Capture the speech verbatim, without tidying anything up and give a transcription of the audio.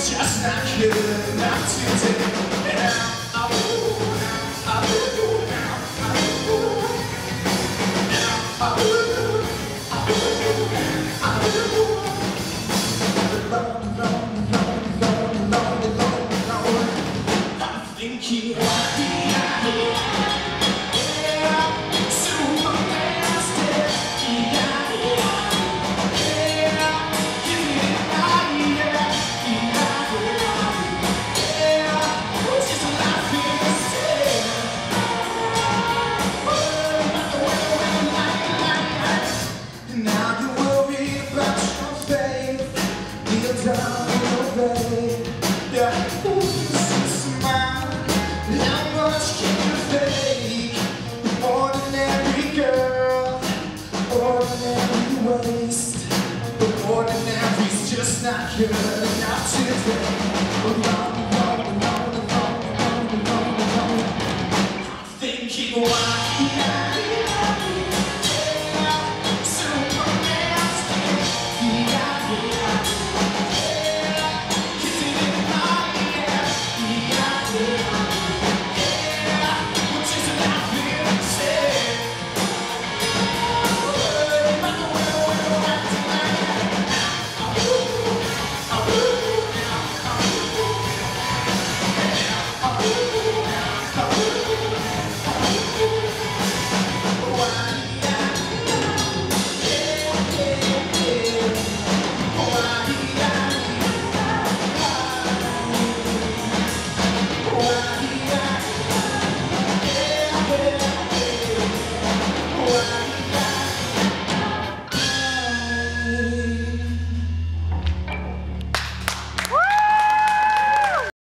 just not good enough today. And now I will, I will, now I will, now I will, I will, I will. Long, long, long, long, long, long, long. I think you want me out here. Yeah, so romantic. Yeah, yeah, give me a night, yeah, yeah, yeah. Just a life in the sand. Oh, well, well, like, like, like. Now you worry about your faith. Kneel down and obey. Yeah, ooh, smile. How much can you fake? Ordinary girl, ordinary waste. But ordinary's just not good enough today.